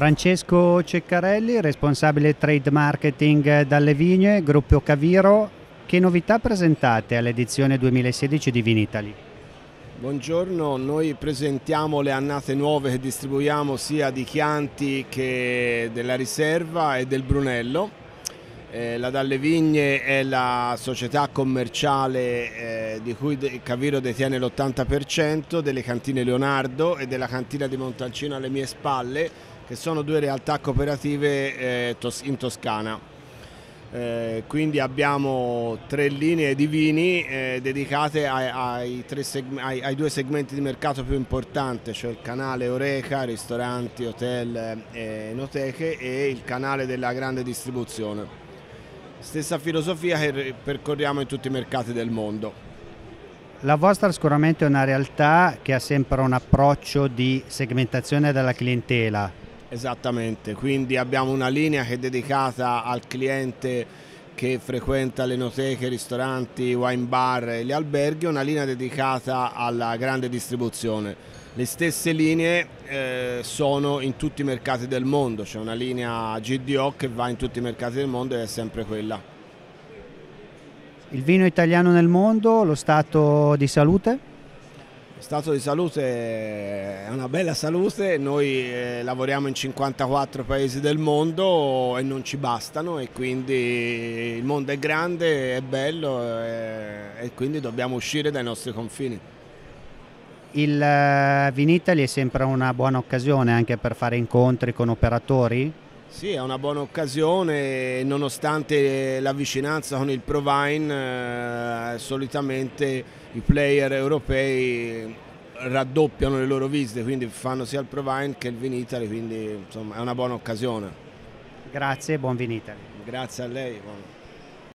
Francesco Ceccarelli, responsabile trade marketing dalle Vigne, Gruppo Caviro. Che novità presentate all'edizione 2016 di Vinitaly? Buongiorno, noi presentiamo le annate nuove che distribuiamo sia di Chianti che della Riserva e del Brunello. La Dalle Vigne è la società commerciale di cui Caviro detiene l'80%, delle cantine Leonardo e della cantina di Montalcino alle mie spalle, che sono due realtà cooperative in Toscana. Quindi abbiamo 3 linee di vini dedicate ai due segmenti di mercato più importanti, cioè il canale Horeca, ristoranti, hotel e enoteche, e il canale della grande distribuzione. Stessa filosofia che percorriamo in tutti i mercati del mondo. La vostra sicuramente è una realtà che ha sempre un approccio di segmentazione della clientela. Esattamente, quindi abbiamo una linea che è dedicata al cliente che frequenta le enoteche, i ristoranti, wine bar e gli alberghi, una linea dedicata alla grande distribuzione. Le stesse linee sono in tutti i mercati del mondo, c'è una linea GDO che va in tutti i mercati del mondo ed è sempre quella. Il vino italiano nel mondo, lo stato di salute? Lo stato di salute è una bella salute, noi lavoriamo in 54 paesi del mondo e non ci bastano, e quindi il mondo è grande, è bello e quindi dobbiamo uscire dai nostri confini. Il Vinitaly è sempre una buona occasione anche per fare incontri con operatori? Sì, è una buona occasione, nonostante la vicinanza con il Provine, solitamente i player europei raddoppiano le loro visite, quindi fanno sia il Provine che il Vinitaly, quindi insomma è una buona occasione. Grazie e buon Vinitaly. Grazie a lei.